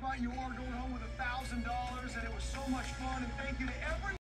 right, you are going home with $1,000, and it was so much fun. And thank you to everyone.